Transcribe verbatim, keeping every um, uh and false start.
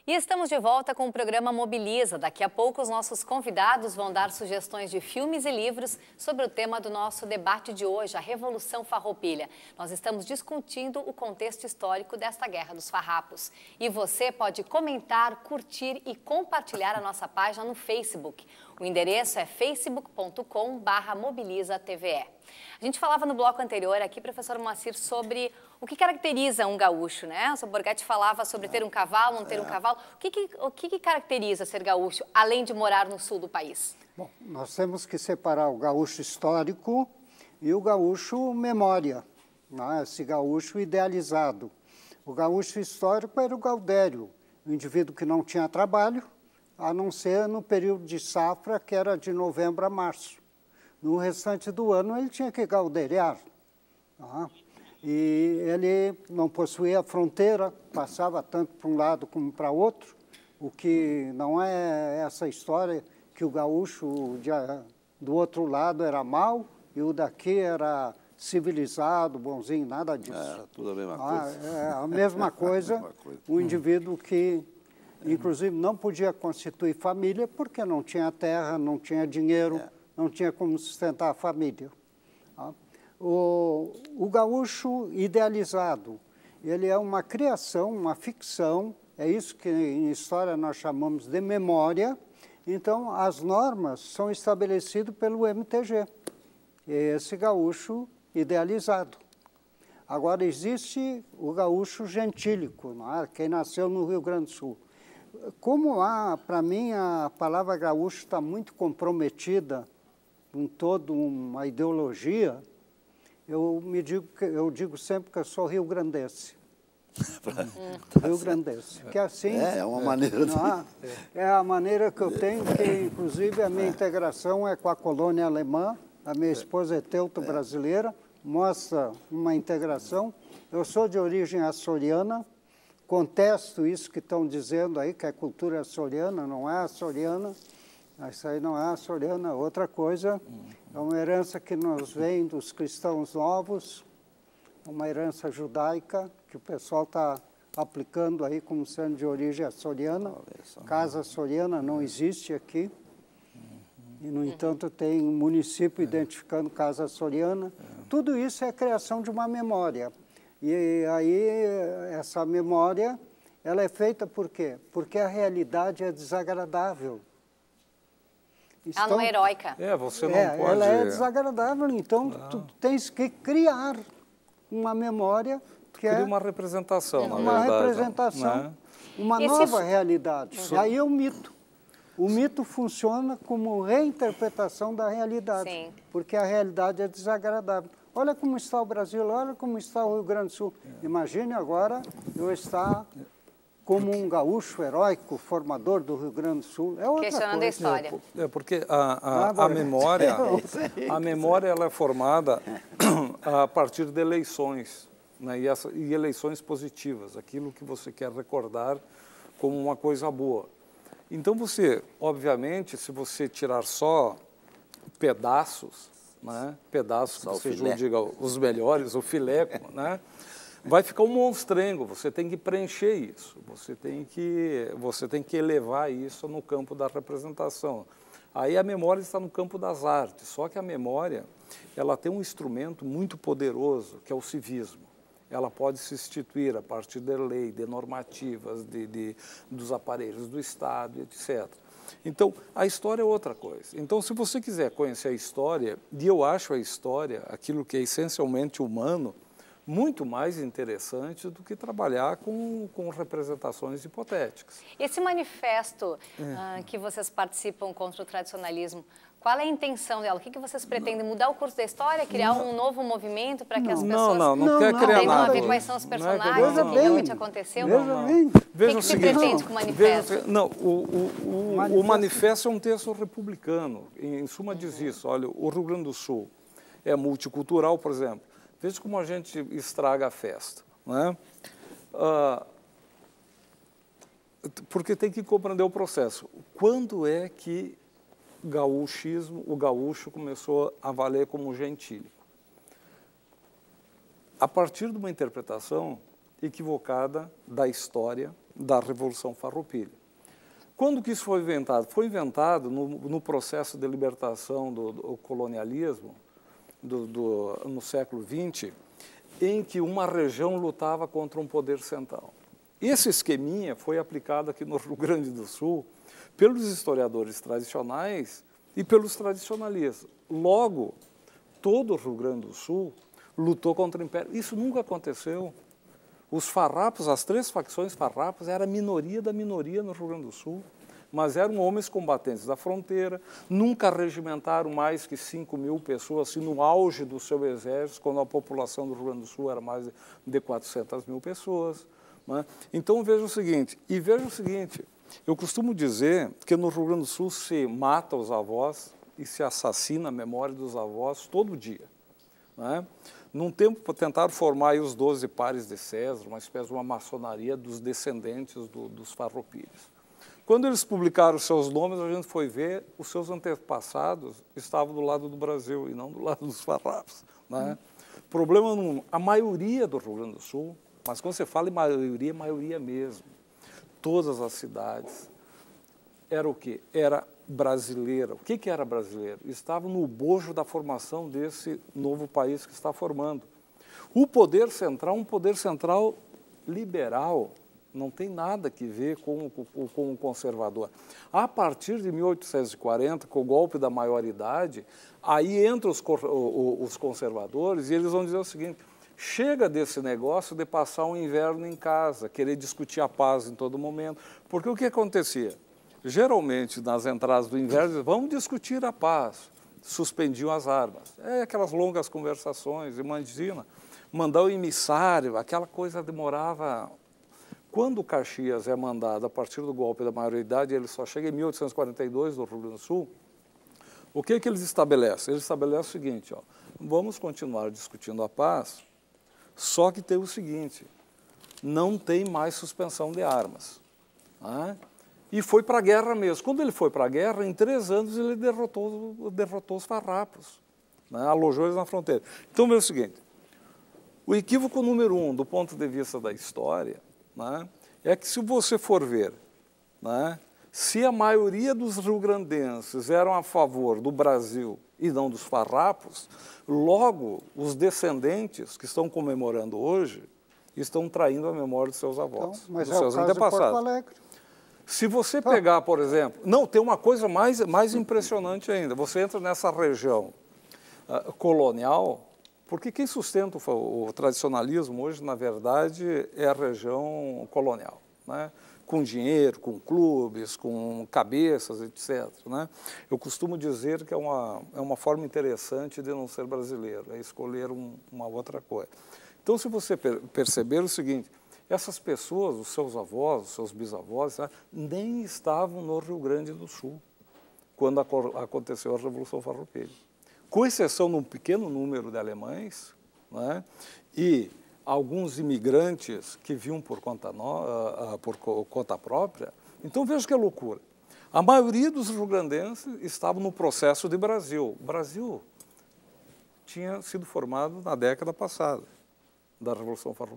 E estamos de volta com o programa Mobiliza. Daqui a pouco os nossos convidados vão dar sugestões de filmes e livros sobre o tema do nosso debate de hoje, a Revolução Farroupilha. Nós estamos discutindo o contexto histórico desta Guerra dos Farrapos. E você pode comentar, curtir e compartilhar a nossa página no Facebook. O endereço é facebook ponto com barra mobiliza T V E. A gente falava no bloco anterior aqui, professor Moacir, sobre o que caracteriza um gaúcho, né? O senhor Borghetti falava sobre ter um cavalo, não ter um cavalo. O que, que, o que, que caracteriza ser gaúcho, além de morar no sul do país? Bom, nós temos que separar o gaúcho histórico e o gaúcho memória, né? Esse gaúcho idealizado. O gaúcho histórico era o gaudério, o indivíduo que não tinha trabalho, a não ser no período de safra, que era de novembro a março. No restante do ano, ele tinha que gauderiar. Tá? E ele não possuía fronteira, passava tanto para um lado como para outro, o que não é essa história que o gaúcho de, do outro lado era mau e o daqui era civilizado, bonzinho, nada disso. Era tudo a mesma ah, coisa. É a mesma coisa, coisa. o indivíduo que, inclusive, não podia constituir família porque não tinha terra, não tinha dinheiro, é. não tinha como sustentar a família. Tá? O, o gaúcho idealizado, ele é uma criação, uma ficção, é isso que em história nós chamamos de memória. Então, as normas são estabelecidas pelo M T G, esse gaúcho idealizado. Agora, existe o gaúcho gentílico, não é? Quem nasceu no Rio Grande do Sul. Como há, para mim, a palavra gaúcho está muito comprometida com toda uma ideologia, eu, me digo, eu digo sempre que eu sou rio-grandense. Rio-grandense. Que assim, é, é uma maneira de... é, é a maneira que eu tenho, que inclusive a minha integração é com a colônia alemã, a minha esposa é teuto-brasileira, mostra uma integração. Eu sou de origem açoriana, contesto isso que estão dizendo aí, que a cultura é açoriana, não é açoriana. Isso aí não é açoriana, é outra coisa. É uma herança que nos vem dos cristãos novos, uma herança judaica que o pessoal está aplicando aí como sendo de origem açoriana. Casa açoriana não existe aqui. E, no entanto, tem um município identificando casa açoriana. Tudo isso é criação de uma memória. E aí, essa memória, ela é feita por quê? Porque a realidade é desagradável. Ela não é heróica. É, você não é, pode... Ela é desagradável, então não. tu tens que criar uma memória que Cria é... uma representação, na uma verdade. representação, Né? uma Esse nova f... realidade. Uhum. Aí é o mito. O mito funciona como reinterpretação da realidade, Sim. porque a realidade é desagradável. Olha como está o Brasil, olha como está o Rio Grande do Sul. Imagine agora eu estar como um gaúcho heróico, formador do Rio Grande do Sul. É outra Questionando coisa. a história. É, porque a, a, Ah, a memória, a memória ela é formada a partir de eleições, né? e, essa, e eleições positivas, aquilo que você quer recordar como uma coisa boa. Então você, obviamente, se você tirar só pedaços, né? pedaços só que sejam, filé. diga, os melhores, o filé, né? vai ficar um monstrengo, você tem que preencher isso, você tem que, você tem que elevar isso no campo da representação. Aí a memória está no campo das artes, só que a memória ela tem um instrumento muito poderoso, que é o civismo. Ela pode se instituir a partir da lei, de normativas, de, de, dos aparelhos do Estado, etcétera. Então, a história é outra coisa. Então, se você quiser conhecer a história, e eu acho a história, aquilo que é essencialmente humano, muito mais interessante do que trabalhar com, com representações hipotéticas. Esse manifesto é. uh, que vocês participam contra o tradicionalismo, qual é a intenção dela? O que, que vocês pretendem? Não. Mudar o curso da história? Criar não. um novo movimento para que as pessoas... Não, não, não, não quer não, criar não, nada. Não, ver quais são os personagens, não, o que realmente aconteceu? Veja não, bem. O que, veja que o se seguinte, pretende com o manifesto? Veja, não, o, o, o, manifesto. o manifesto é um texto republicano. Em, em suma, diz uhum. isso. Olha, o Rio Grande do Sul é multicultural, por exemplo. Veja como a gente estraga a festa. Né? Ah, porque tem que compreender o processo. Quando é que gaúchismo, o gaúcho começou a valer como gentílico? A partir de uma interpretação equivocada da história da Revolução Farroupilha. Quando que isso foi inventado? Foi inventado no, no processo de libertação do, do colonialismo do, do, no século vinte, em que uma região lutava contra um poder central. Esse esqueminha foi aplicado aqui no Rio Grande do Sul pelos historiadores tradicionais e pelos tradicionalistas. Logo, todo o Rio Grande do Sul lutou contra o Império. Isso nunca aconteceu. Os farrapos, as três facções farrapos, era a minoria da minoria no Rio Grande do Sul, mas eram homens combatentes da fronteira, nunca regimentaram mais que cinco mil pessoas, assim, no auge do seu exército, quando a população do Rio Grande do Sul era mais de quatrocentas mil pessoas. Né? Então, veja o seguinte, e veja o seguinte, eu costumo dizer que no Rio Grande do Sul se mata os avós e se assassina a memória dos avós todo dia. Né? Num tempo, tentaram formar aí os doze pares de César, uma espécie de uma maçonaria dos descendentes do, dos farroupilhas. Quando eles publicaram seus nomes, a gente foi ver, os seus antepassados estavam do lado do Brasil e não do lado dos farrapos. Né? Hum. Problema número um, a maioria do Rio Grande do Sul, mas quando você fala em maioria, maioria mesmo, todas as cidades, era o quê? Era brasileira. O que que era brasileiro? Estava no bojo da formação desse novo país que está formando. O poder central, um poder central liberal, não tem nada que ver com, com, com o conservador. A partir de mil oitocentos e quarenta, com o golpe da maioridade, aí entram os, os conservadores e eles vão dizer o seguinte, chega desse negócio de passar um inverno em casa, querer discutir a paz em todo momento, porque o que acontecia? Geralmente, nas entradas do inverno, vamos discutir a paz, suspendiam as armas. É aquelas longas conversações, imagina, mandar o emissário, aquela coisa demorava... Quando o Caxias é mandado a partir do golpe da maioridade, ele só chega em mil oitocentos e quarenta e dois, no Rio Grande do Sul, o que que eles estabelecem? Eles estabelecem o seguinte, ó, vamos continuar discutindo a paz, só que tem o seguinte, não tem mais suspensão de armas. Né? E foi para a guerra mesmo. Quando ele foi para a guerra, em três anos ele derrotou, derrotou os farrapos, né? Alojou eles na fronteira. Então, veja o seguinte, o equívoco número um, do ponto de vista da história, né, é que se você for ver, né, se a maioria dos rio-grandenses eram a favor do Brasil e não dos farrapos, logo os descendentes que estão comemorando hoje estão traindo a memória dos seus avós, então, mas dos é seus o caso antepassados. de Porto Alegre. Se você pegar, por exemplo... Não, tem uma coisa mais, mais impressionante ainda. Você entra nessa região uh, colonial, porque quem sustenta o, o tradicionalismo hoje, na verdade, é a região colonial, né? Com dinheiro, com clubes, com cabeças, etcétera. Né? Eu costumo dizer que é uma, é uma forma interessante de não ser brasileiro, é escolher um, uma outra coisa. Então, se você per perceber o seguinte, essas pessoas, os seus avós, os seus bisavós, né, nem estavam no Rio Grande do Sul quando aconteceu a Revolução Farroupilha. Com exceção de um pequeno número de alemães, né, e alguns imigrantes que vinham por conta, no, uh, uh, por conta própria. Então, veja que loucura. A maioria dos rio-grandenses estavam no processo de Brasil. O Brasil tinha sido formado na década passada da Revolução Farroupilha.